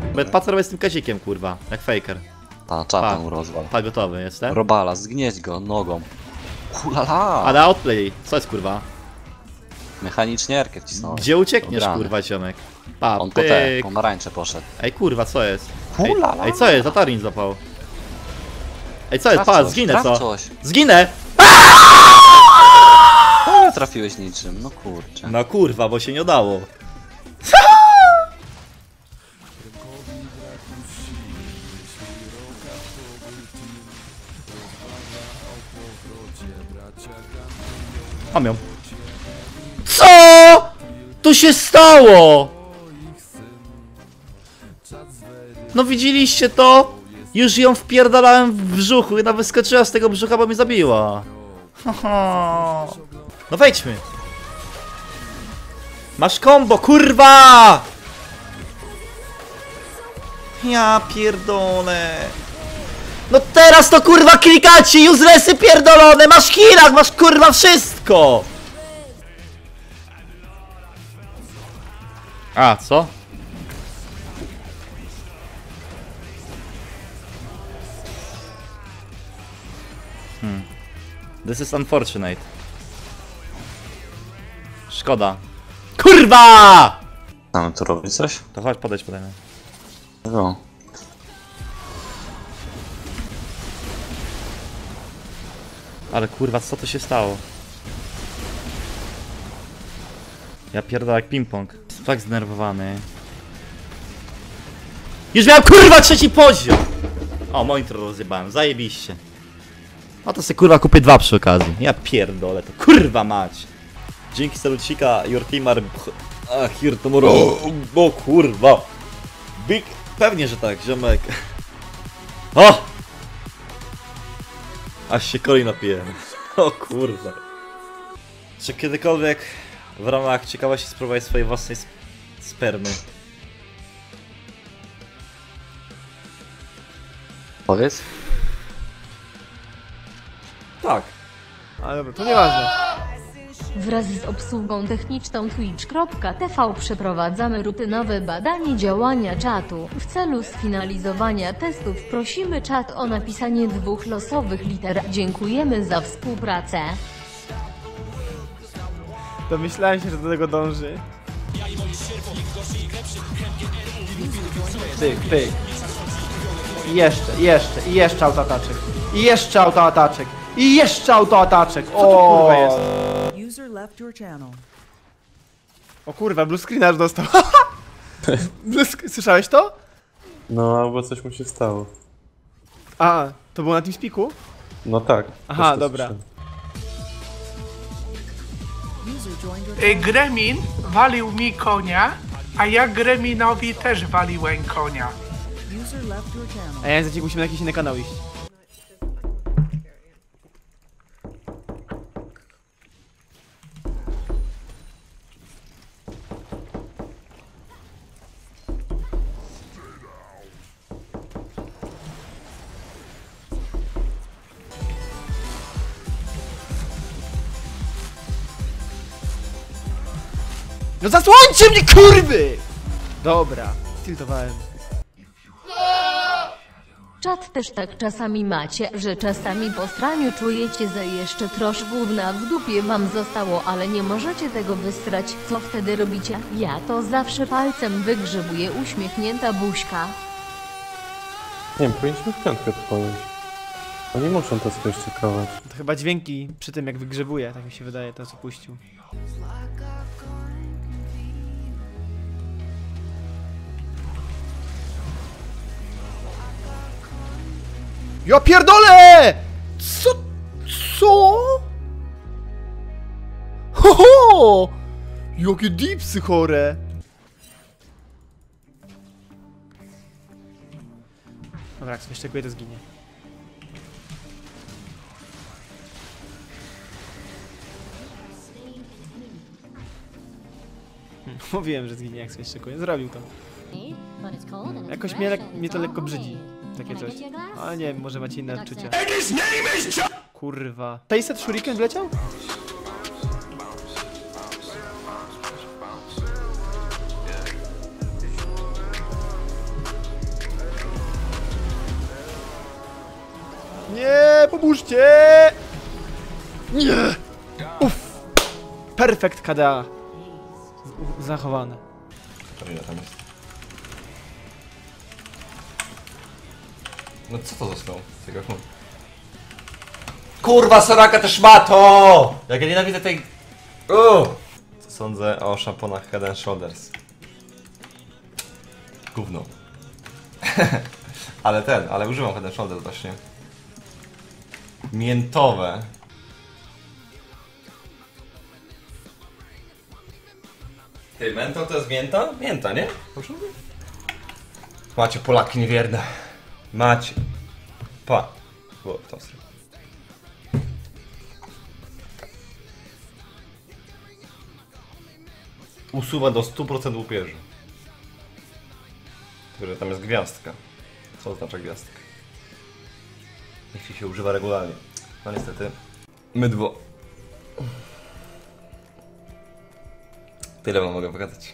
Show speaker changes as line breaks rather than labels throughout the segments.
Patrz robię z tym kazikiem, kurwa, jak faker.
Ta czapę mu rozwal.
Pa, gotowy jestem.
Robala, zgnieść go nogą. Hulala!
Ale outplay, co jest kurwa?
Mechanicznie erkę wcisnąłem.
Gdzie uciekniesz,
Ograny.
kurwa, ziomek? Pa,
On po te,
pyk.
pomarańcze poszedł.
Ej, kurwa, co jest?
Hulala!
Ej, co jest? Zatarin zapał. Ej, co jest?
Traf
Pa,
coś,
zginę,
traf
co?
coś.
Zginę!
O, nie trafiłeś niczym, no kurczę.
No kurwa, bo się nie udało. Mam ją. Co? Tu się stało? No widzieliście to? Już ją wpierdalałem w brzuchu i ona wyskoczyła z tego brzucha, bo mnie zabiła. Haha. No wejdźmy. Masz combo, kurwa! Ja pierdolę. No teraz to kurwa klikacie, uselessy pierdolone, masz healach, masz kurwa wszystko! A, co? This is unfortunate. Szkoda. KURWA!
Mamy tu robić coś?
To chodź, podejdź pode mnie.
No.
Ale kurwa, co to się stało? Ja pierdolę jak ping-pong. Jestem tak zdenerwowany. Już miałem kurwa trzeci poziom! O, monitor rozjebałem, zajebiście. No to sobie kurwa kupię dwa przy okazji. Ja pierdolę to, kurwa mać. Dzięki salucika, your team are... Ach, here tomorrow. O kurwa. Big... Pewnie, że tak, ziomek. O! Aż się coli napiję. O kurwa. Czy kiedykolwiek w ramach ciekawości spróbować swojej własnej spermy?
Powiedz?
Tak.
Ale dobra, to nieważne.
Wraz z obsługą techniczną Twitch.tv przeprowadzamy rutynowe badanie działania czatu. W celu sfinalizowania testów prosimy czat o napisanie 2 losowych liter. Dziękujemy za współpracę.
Domyślałem się, że do tego dąży. Pyk, pyk. I jeszcze autoataczek. I jeszcze autoataczek. I jeszcze autoataczek. Co to kurwa jest?
User left your channel.
O kurwa, blue screen aż dostał. Słyszałeś to?
No, albo coś mu się stało.
A, to było na TeamSpeaku?
No tak.
Aha,
też to
dobra.
słyszałem.
User joined your channel.
Gremlin walił mi konia, a ja Gremlinowi też waliłem konia.
User left your channel.
A ja za musimy na jakiś inny kanał iść. No zasłońcie mnie, kurwy! Dobra, tiltowałem.
Czat też tak czasami macie, że czasami po straniu czujecie, że jeszcze trosz gówna w dupie wam zostało, ale nie możecie tego wysrać. Co wtedy robicie? Ja to zawsze palcem wygrzebuję uśmiechnięta buźka.
Nie wiem, powinniśmy w piątkę to powiedzieć. Oni muszą to skończykować.
To chyba dźwięki przy tym jak wygrzebuje, tak mi się wydaje, to co puścił. Ja pierdolę! Co? Co? Ho, ho! Jakie dipsy chore! Dobra, jak sobie szczekuję, to zginie. Mówiłem, że zginie, jak sobie szczekuję. Zrobił to. Jakoś mnie to lekko brzydzi. Takie coś. Ale nie wiem, może macie inne odczucia. Kurwa. Payset Shuriken wleciał? Pomóżcie! Nie! Uff! Perfekt KDA. Zachowane.
Ile tam jest? No co to zostało? Tego kurwa, Soraka też ma to! Jak ja nienawidzę tej... Co sądzę o szamponach Head and Shoulders? Gówno. ale używam Head and Shoulders właśnie. Miętowe. Ty, mentol to jest mięta? Mięta, nie? Proszę mówię. Macie Polaki niewierne. Macie. Było to. Usuwa do 100% łupieży. Tylko, że tam jest gwiazdka. Co oznacza gwiazdka? Jeśli się używa regularnie. No niestety. Mydło. Tyle wam mogę pokazać.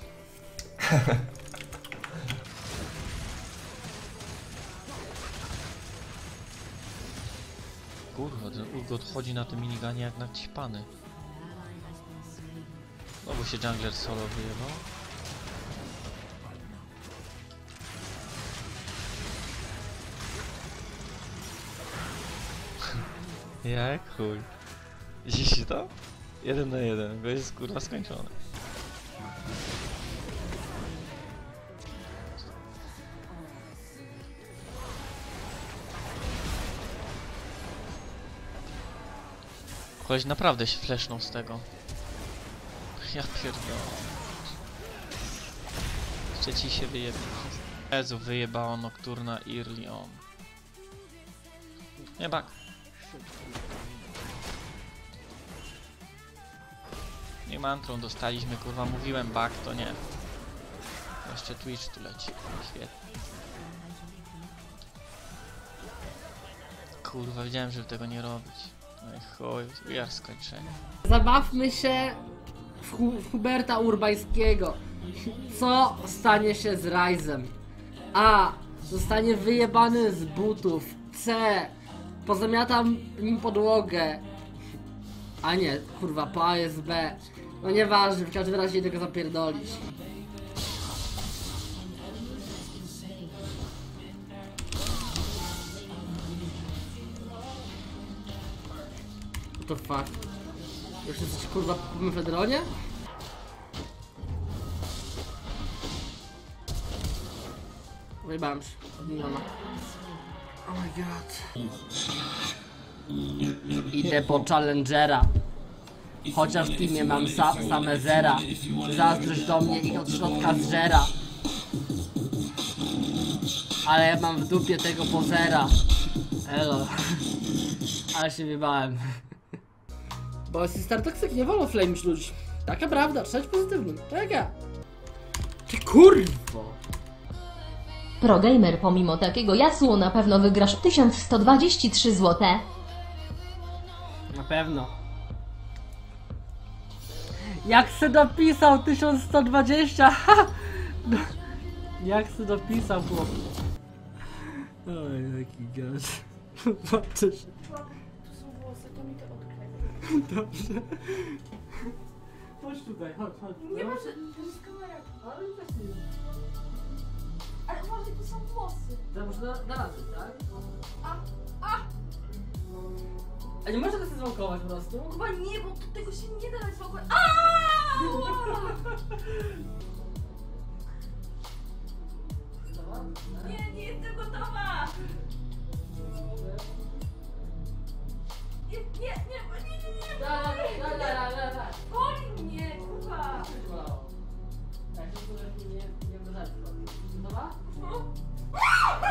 Kurwa, ten Urgot chodzi na tym miniganie jak naćpany. No bo się jungler solo wyjebał. Jak chuj. Widzicie to? 1 na 1, go jest kurwa skończony. Koleś naprawdę się flashnął z tego. Ja pierdolę. Jeszcze ci się wyjebie. Jezu, wyjebała Nocturna early on. Nie bak. Nie mantrą dostaliśmy, kurwa, mówiłem bak, to nie. Jeszcze Twitch tu leci. Świetnie. Kurwa, wiedziałem, żeby tego nie robić. Oj chuj, ja skończenie.
Zabawmy się w Huberta Urbańskiego. Co stanie się z Ryzem? A. Zostanie wyjebany z butów. C. Pozamiatam nim podłogę. A nie, kurwa, po A jest B. No nieważne, w każdym razie tego zapierdolić. What the fuck? Już jesteś kurwa po mefedronie? Wyjebałem się. Miniona. Oh my god. Idę po Challengera. Chociaż w teamie mam same zera. Zazdrość do mnie ich od środka zżera. Ale ja mam w dupie tego pozera. Elo. Ale się wybałem. Bo jest StarToxic, nie wolno flame'ić ludzi. Taka prawda, trzeba być pozytywnym. Tak ja. Ty kurwo.
ProGamer, pomimo takiego jasło na pewno wygrasz 1123 zł.
Na pewno. Jak se dopisał 1120, ha! Jak se dopisał, chłop. Oj, jaki gaz. Patrzę się. Dobrze. Chodź tutaj, chodź.
Nie może, to jest kamera. Ale też nie. Ale uważaj, to są włosy.
To może da radę, tak? A nie można go sobie zwałkować po prostu?
Chyba nie, bo tego się nie da dać zwałkować. Nie jestem gotowa. Nie.
Da.
Boli mnie, kurwa.
Tak, to nie wrażać. Gotowa?